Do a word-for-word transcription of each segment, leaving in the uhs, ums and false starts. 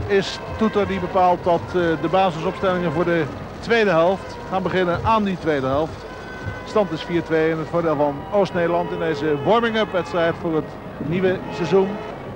is Toeter die bepaalt dat uh, de basisopstellingen voor de tweede helft gaan beginnen aan die tweede helft. Stand is vier twee in het voordeel van Oost-Nederland in deze warming-up wedstrijd voor het nieuwe seizoen.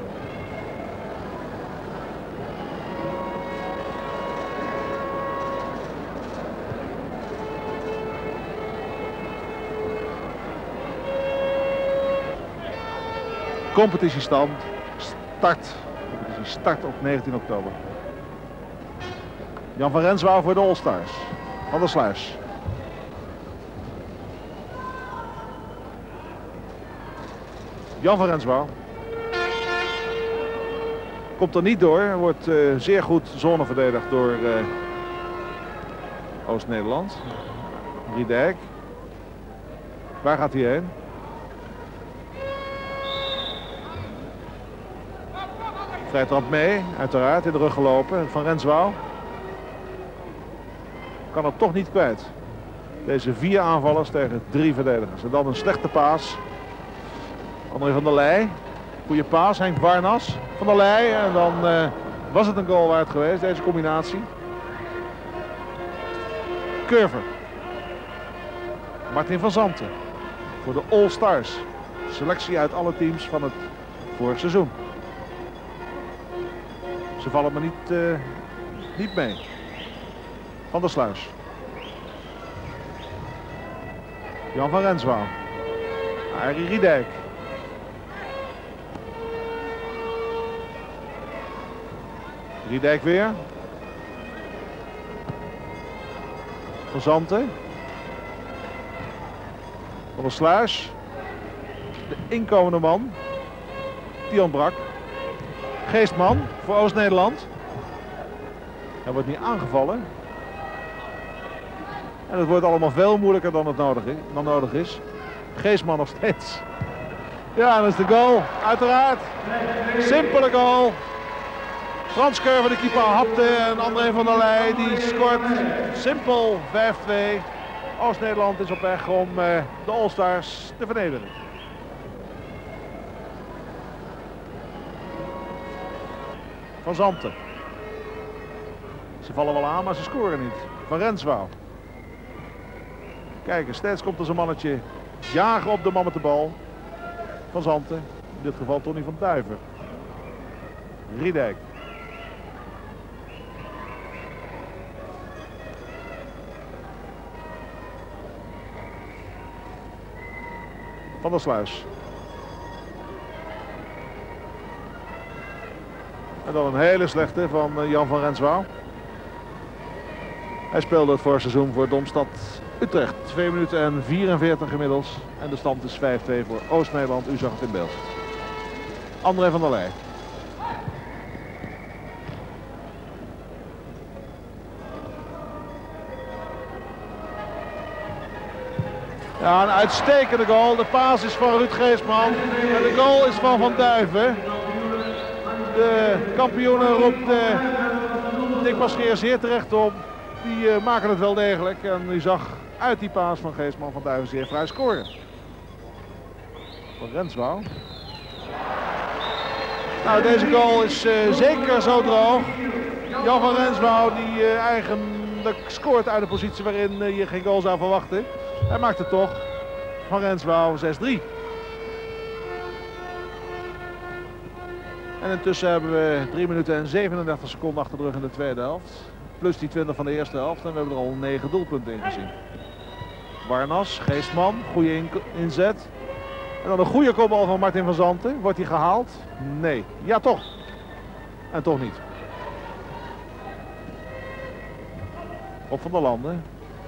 Competitiestand start. Competitie start op negentien oktober. Jan van Renswouw voor de All-Stars. Van der Sluis. Jan van Renswouw. Komt er niet door. Wordt uh, zeer goed zone verdedigd door uh, Oost-Nederland. Riedijk. Waar gaat hij heen? Vrij trap mee, uiteraard, in de rug gelopen. Van Renswouw kan het toch niet kwijt. Deze vier aanvallers tegen drie verdedigers. En dan een slechte paas. André van der Leij. Goede paas, Henk Warnas. Van der Leij. En dan uh, was het een goal waard geweest, deze combinatie. Curver. Martin van Zanten. Voor de All-Stars. Selectie uit alle teams van het vorig seizoen. Ze vallen me niet, uh, niet mee. Van der Sluis. Jan van Renswouw. Arie Riedijk. Riedijk weer. Van Zanten. Van der Sluis. De inkomende man. Tian Brak. Geestman voor Oost-Nederland. Hij wordt niet aangevallen. En het wordt allemaal veel moeilijker dan het nodig is. Dan nodig is. Geestman nog steeds. Ja, dat is de goal. Uiteraard. Simpele goal. Frans Curver, de keeper, hapte. En André van der Leij die scoort simpel vijf twee. Oost-Nederland is op weg om uh, de All-Stars te vernederen. Van Zanten. Ze vallen wel aan, maar ze scoren niet. Van Renswouw. Kijk, steeds komt er zo'n mannetje jagen op de man met de bal. Van Zanten. In dit geval Tony van Duiven. Riedijk. Van der Sluis. En dan een hele slechte van Jan van Renswouw. Hij speelde het vorig seizoen voor Domstad Utrecht. twee minuten en vierenveertig inmiddels. En de stand is vijf twee voor Oost-Nederland. U zag het in beeld. André van der Leij. Ja, een uitstekende goal. De paas is van Ruud Geestman. En de goal is van Van Duiven. De kampioenen roept uh, Dick Mascheer zeer terecht op. Die uh, maken het wel degelijk. En u zag uit die paas van Geestman Van Duiven zeer vrij scoren. Van Renswouw. Nou, deze goal is uh, zeker zo droog. Jan van Renswouw die uh, eigenlijk scoort uit de positie waarin uh, je geen goal zou verwachten. Hij maakt het toch. Van Renswouw zes drie. En intussen hebben we drie minuten en zevenendertig seconden achter de rug in de tweede helft. Plus die twintig van de eerste helft. En we hebben er al negen doelpunten in gezien. Warnas, Geestman, goede in inzet. En dan een goede kopbal van Martin van Zanten. Wordt hij gehaald? Nee. Ja, toch. En toch niet. Op van der Landen.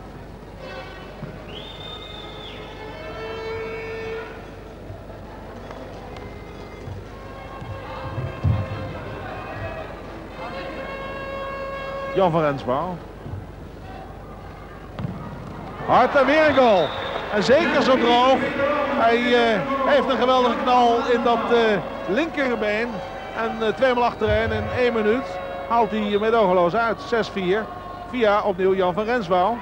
Jan van Renswouw. Hard en weer een goal. En zeker zo droog. Hij uh, heeft een geweldige knal in dat uh, linkerbeen. En uh, tweemaal achtereen in één minuut haalt hij meedogenloos uit. zes vier. Via opnieuw Jan van Renswouw.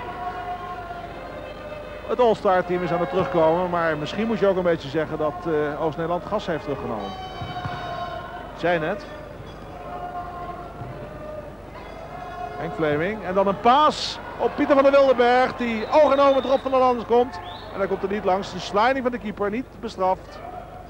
Het All-Star team is aan het terugkomen. Maar misschien moet je ook een beetje zeggen dat uh, Oost-Nederland gas heeft teruggenomen. Zij net. Henk Fleming. En dan een paas op Pieter van der Wildenberg. Die oog en oog met Rob van der Landen komt. En hij komt er niet langs. De sliding van de keeper niet bestraft.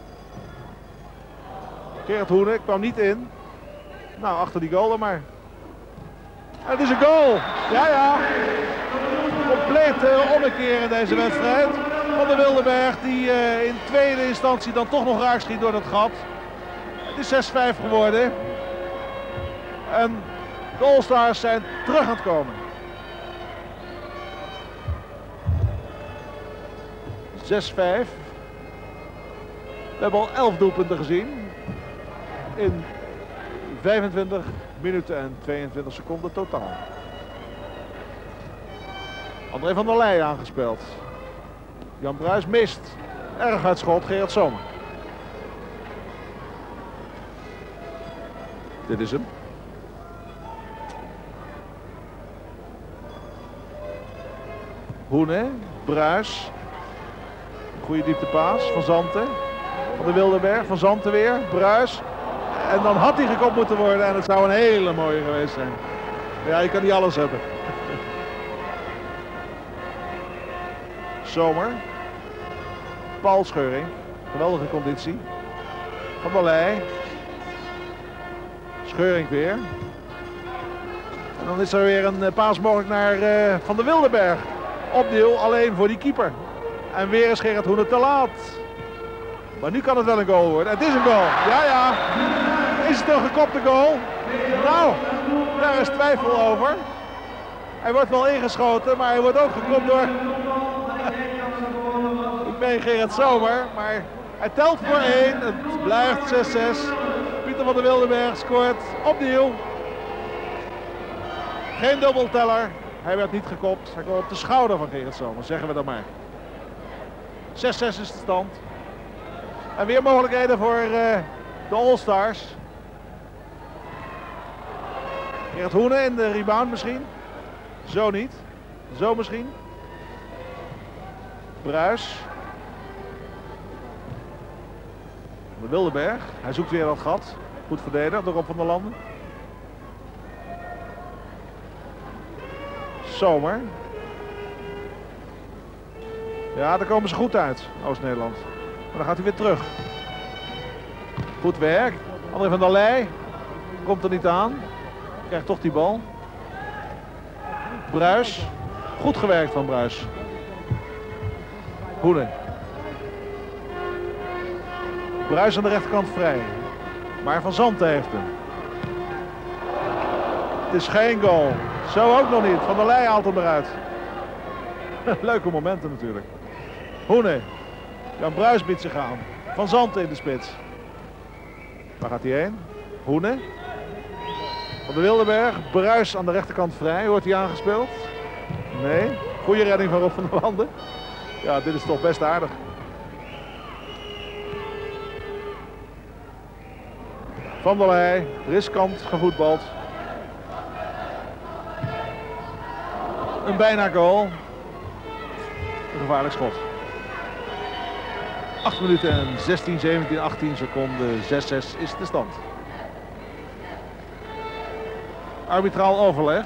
Gerard Hoene kwam niet in. Nou, achter die goal dan maar. En het is een goal. Ja, ja. Compleet uh, ommekeer in deze wedstrijd. Van der Wildenberg die uh, in tweede instantie dan toch nog raak schiet door dat gat. Het is zes vijf geworden. En de All-Stars zijn terug aan het komen. zes vijf. We hebben al elf doelpunten gezien. In vijfentwintig minuten en tweeëntwintig seconden totaal. André van der Leij aangespeeld. Jan Bruis mist. Erg uit schot, Gerard Zomer. Dit is hem. Hoene, Bruis. Goede dieptepaas, Van Zanten. Van de Wildenberg, Van Zanten weer, Bruis. En dan had hij gekopt moeten worden en het zou een hele mooie geweest zijn. Ja, je kan niet alles hebben. Zomer. Paul Scheuring. Geweldige conditie. Van der Leij. Scheuring weer. En dan is er weer een paas mogelijk naar uh, Van der Wildenberg. Opnieuw alleen voor die keeper. En weer is Gerard Hoene te laat. Maar nu kan het wel een goal worden. Het is een goal. Ja, ja. Is het een gekopte goal? Nou, daar is twijfel over. Hij wordt wel ingeschoten, maar hij wordt ook gekopt door... Ik ben Gerard Zomer, maar hij telt voor één. Het blijft zes zes. Pieter van der Wildenberg scoort opnieuw. Geen dubbelteller. Hij werd niet gekopt. Hij kwam op de schouder van Gerard Zomer, zeggen we dan maar. zes zes is de stand. En weer mogelijkheden voor uh, de All-Stars. Gerard Hoene in de rebound misschien. Zo niet. Zo misschien. Bruis. De Wildenberg. Hij zoekt weer dat gat. Goed verdedigd door Rob van der Landen. Zomer. Ja, daar komen ze goed uit, Oost-Nederland. Maar dan gaat hij weer terug. Goed werk. André van der Leij komt er niet aan. Krijgt toch die bal. Bruis. Goed gewerkt van Bruis. Hoene. Bruis aan de rechterkant vrij. Maar Van Zanten heeft hem. Het is geen goal. Zo ook nog niet. Van der Leij haalt hem eruit. Leuke momenten natuurlijk. Hoene. Jan Bruis biedt zich aan. Van Zanten in de spits. Waar gaat hij heen? Hoene. Van de Wildenberg. Bruis aan de rechterkant vrij. Wordt hij aangespeeld? Nee. Goede redding van Rob van der Landen. Ja, dit is toch best aardig. Van der Leij. Riskant gevoetbald. Een bijna goal. Een gevaarlijk schot. acht minuten en zestien, zeventien, achttien seconden. zes zes is de stand. Arbitraal overleg.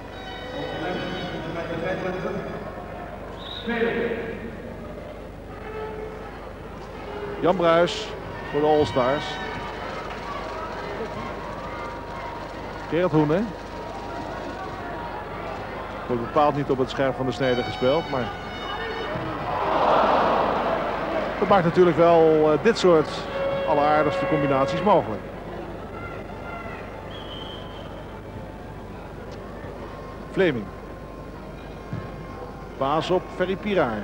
Jan Bruis voor de All-Stars. Gerard Hoene. Wordt bepaald niet op het scherp van de snede gespeeld, maar dat maakt natuurlijk wel uh, dit soort alleraardigste combinaties mogelijk. Fleming. Paas op Ferry Piraar.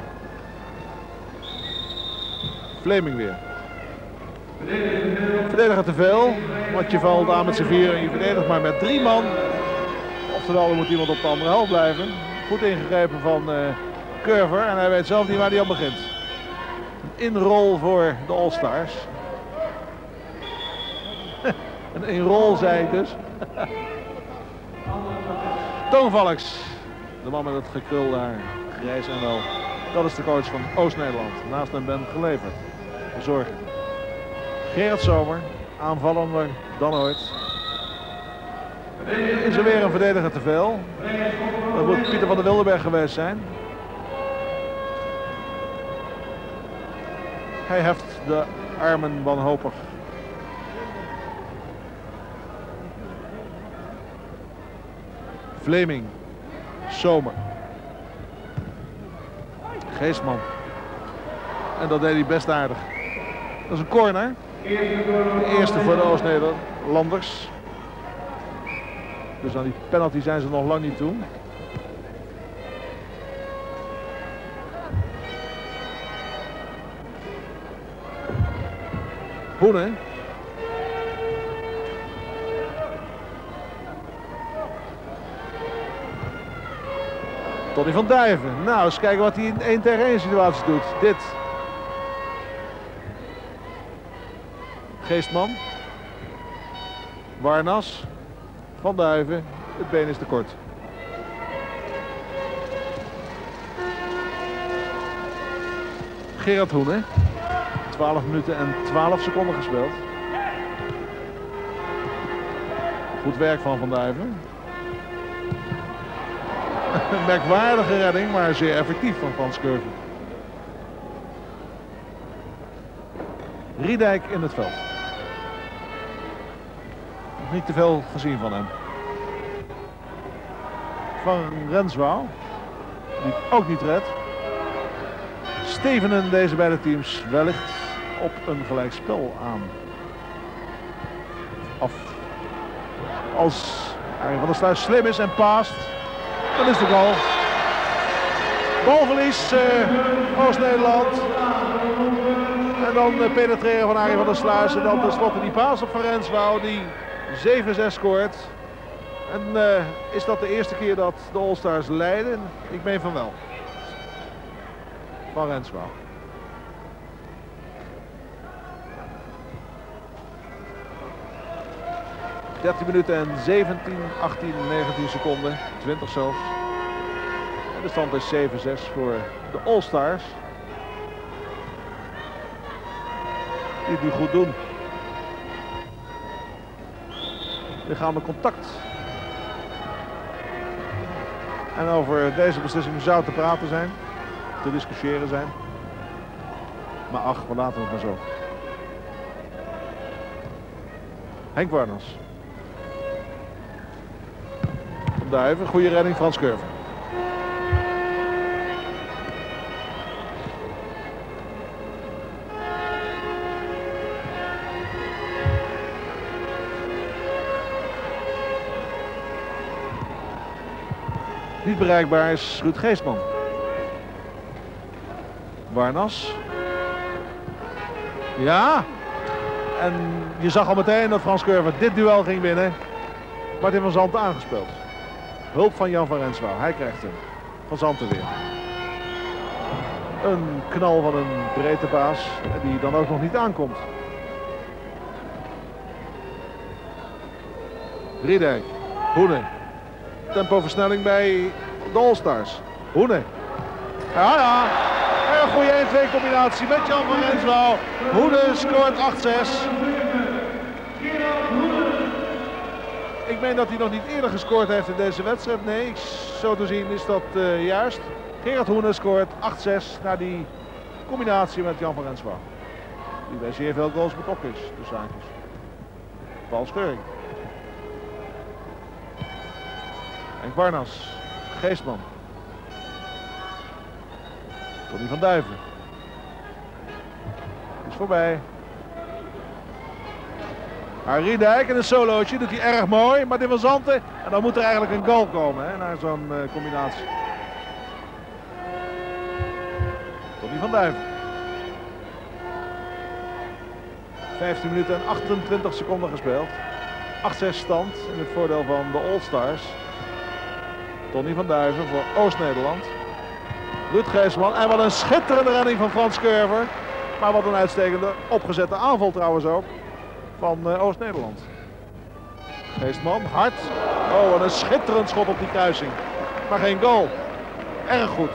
Fleming weer. Verdediger te veel, want je valt aan met z'n vier en je verdedigt maar met drie man. Oftewel, er moet iemand op de andere helft blijven. Goed ingegrepen van uh, Curver en hij weet zelf niet waar hij aan begint. Een inrol voor de All-Stars. Een inrol zei ik dus. Toon Valks, de man met het gekrulde haar, grijs en wel. Dat is de coach van Oost-Nederland. Naast hem ben geleverd. Verzorging. Gerard Zomer, aanvallender dan ooit. Is er weer een verdediger te veel. Dat moet Pieter van der Wildenberg geweest zijn. Hij heft de armen wanhopig. Vleming. Zomer. Geestman. En dat deed hij best aardig. Dat is een corner. De eerste voor de Oost-Nederlanders. Dus aan die penalty zijn ze nog lang niet toe. Hoenen. Tony van Duiven. Nou, eens kijken wat hij in één tegen één situatie doet. Dit. Geestman. Warnas. Van Duiven. Het been is te kort. Gerard Hoenen. twaalf minuten en twaalf seconden gespeeld. Goed werk van Van Duiven. Een merkwaardige redding, maar zeer effectief van Frans Curve. Riedijk in het veld. Nog niet te veel gezien van hem. Van Renswouw. Die ook niet redt. Stevenen deze beide teams wellicht op een gelijkspel aan. Af. Als Arie van der Sluis slim is en paast, dan is de goal. Balverlies uh, Oost-Nederland. En dan uh, penetreren van Arie van der Sluis. En dan tenslotte die paas op Van Renswouw die zeven zes scoort. En uh, is dat de eerste keer dat de All-Stars leiden? Ik meen van wel. Van Renswouw. dertien minuten en zeventien, achttien, negentien seconden. twintig zelfs. En de stand is zeven zes voor de All-Stars. Die het nu goed doen. Lichamelijk contact. En over deze beslissing zou te praten zijn. Te discussiëren zijn. Maar ach, we laten het maar zo. Henk Warners. Van Duiven, goede redding, Frans Curve. Niet bereikbaar is Ruud Geestman. Warnas. Ja. En je zag al meteen dat Frans Curve dit duel ging winnen. Martin van Zanten aangespeeld. Hulp van Jan van Renswouw. Hij krijgt hem. Van Zanten weer. Een knal van een breedtebaas die dan ook nog niet aankomt. Riedijk. Hoenen. Tempoversnelling bij de All-Stars. Hoenen. Ja, ja. Een goede één twee combinatie met Jan van Renswouw. Hoenen scoort acht zes. Ik meen dat hij nog niet eerder gescoord heeft in deze wedstrijd. Nee, zo te zien is dat uh, juist. Gerard Hoenen scoort acht zes na die combinatie met Jan van Renswouw. Die bij zeer veel goals betrokken is. Dus zaakjes. Paul Scheuring. Henk Warnas. Geestman. Tony van Duiven. Is voorbij. Riedijk in een solootje doet hij erg mooi. Martin van Zanten. En dan moet er eigenlijk een goal komen hè, naar zo'n uh, combinatie. Tony van Duiven. vijftien minuten en achtentwintig seconden gespeeld. acht zes stand in het voordeel van de All-Stars. Tony van Duiven voor Oost-Nederland. Ruud Geestman. En wat een schitterende redding van Frans Curve. Maar wat een uitstekende opgezette aanval trouwens ook. Van uh, Oost-Nederland. Geestman, hard. Oh, wat een schitterend schot op die kruising. Maar geen goal. Erg goed.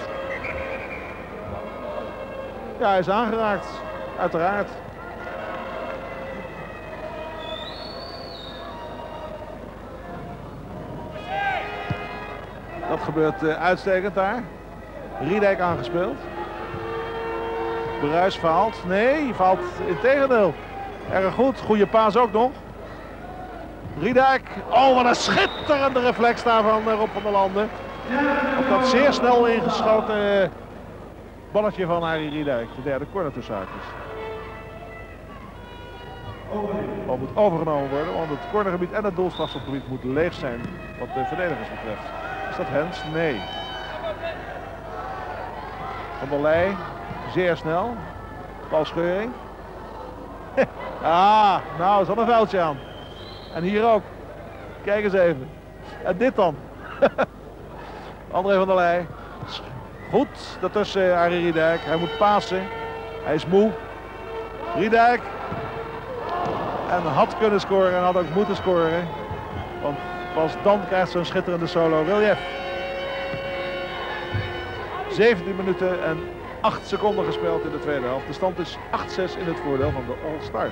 Ja, hij is aangeraakt. Uiteraard. Dat gebeurt uh, uitstekend daar. Riedijk aangespeeld. Bruis faalt. Nee, faalt integendeel. Erg goed. Goede paas ook nog. Riedijk. Oh, wat een schitterende reflex daar van uh, Rob van der Landen. Op dat zeer snel ingeschoten uh, balletje van Arie Riedijk. De derde corner tussen haakjes. Bal moet overgenomen worden, want het cornergebied en het doelstrafschopgebied moeten leeg zijn wat de verdedigers betreft. Is dat Hens? Nee. Van der Leij, zeer snel. Balscheuring. Ah, nou, er zat een vuiltje aan. En hier ook. Kijk eens even. En dit dan. André van der Leij. Goed, daartussen Arie Riedijk. Hij moet pasen. Hij is moe. Riedijk. En had kunnen scoren en had ook moeten scoren. Want pas dan krijgt zo'n schitterende solo relief. zeventien minuten en acht seconden gespeeld in de tweede helft. De stand is acht zes in het voordeel van de All Stars.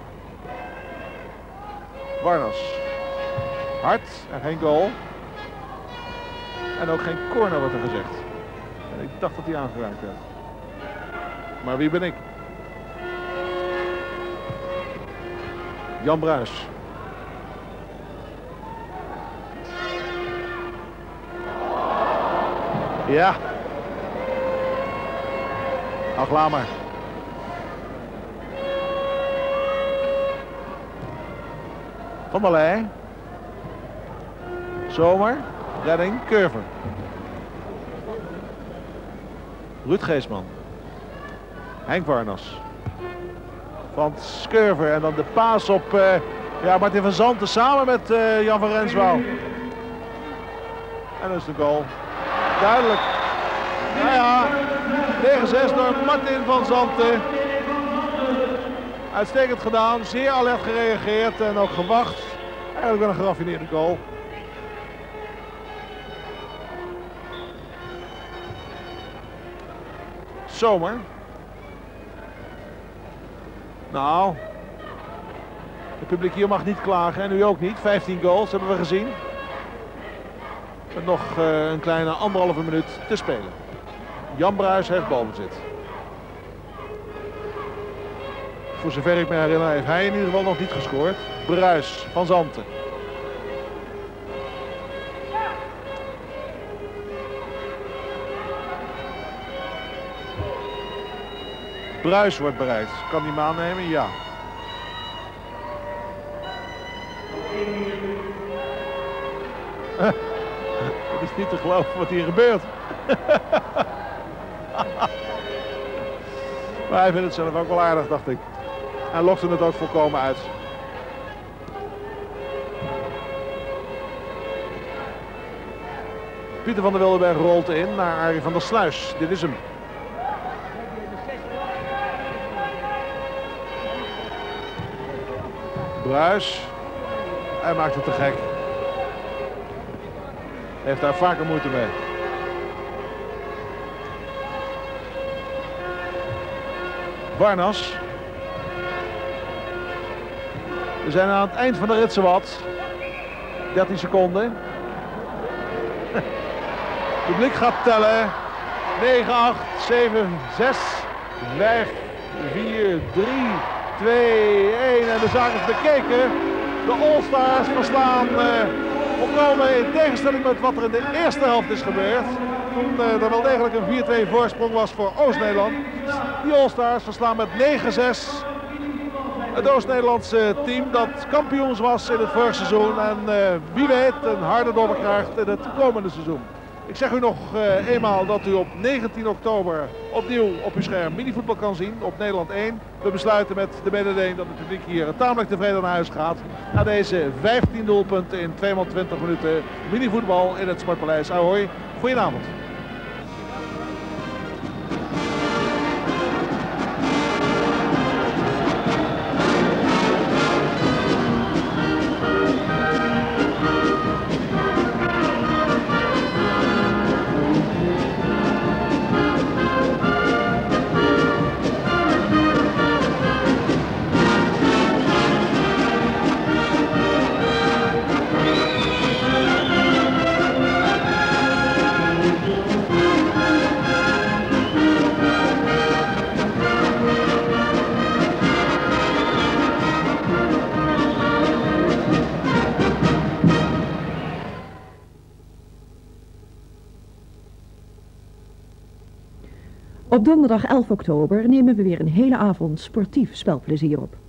Warnas. Hard en geen goal. En ook geen corner wordt er gezegd. En ik dacht dat hij aangeraakt werd. Maar wie ben ik? Jan Bruis. Ja. Ach, laat maar. Van der Leij. Zomer. Redding. Curver. Ruud Geesman. Henk Warnas. Van Scurver en dan de paas op uh, ja, Martin van Zanten samen met uh, Jan van Renswouw. En dat is de goal. Duidelijk. Nou ja, negen zes door Martin van Zanten. Uitstekend gedaan, zeer alert gereageerd en ook gewacht. Eigenlijk wel een geraffineerde goal. Zomer. Nou, het publiek hier mag niet klagen en u ook niet. vijftien goals hebben we gezien. Met nog uh, een kleine anderhalve minuut te spelen. Jan Bruis heeft balbezit. Voor zover ik me herinner heeft hij in ieder geval nog niet gescoord. Bruis van Zanten. Bruis wordt bereid. Kan hij hem aannemen? Ja. Het is niet te geloven wat hier gebeurt. Maar hij vindt het zelf ook wel aardig, dacht ik. Hij lokte het ook volkomen uit. Pieter van der Wildenberg rolt in naar Arie van der Sluis. Dit is hem. Bruis. Hij maakt het te gek. Heeft daar vaker moeite mee. Warnas. We zijn aan het eind van de rit zowat. dertien seconden. Het publiek gaat tellen. negen, acht, zeven, zes, vijf, vier, drie, twee, één. En de zaak is bekeken. De All-Stars verslaan uh, volkomen in tegenstelling met wat er in de eerste helft is gebeurd. Toen uh, er wel degelijk een vier twee voorsprong was voor Oost-Nederland. Die All-Stars verslaan met negen zes. Het Oost-Nederlandse team dat kampioens was in het vorige seizoen. En uh, wie weet een harde dobber krijgt in het komende seizoen. Ik zeg u nog uh, eenmaal dat u op negentien oktober opnieuw op uw scherm minivoetbal kan zien op Nederland één. We besluiten met de mededeling dat het publiek hier tamelijk tevreden naar huis gaat. Na deze vijftien doelpunten in tweehonderdtwintig minuten minivoetbal in het Sportpaleis Ahoy. Goedenavond. Op donderdag elf oktober nemen we weer een hele avond sportief spelplezier op.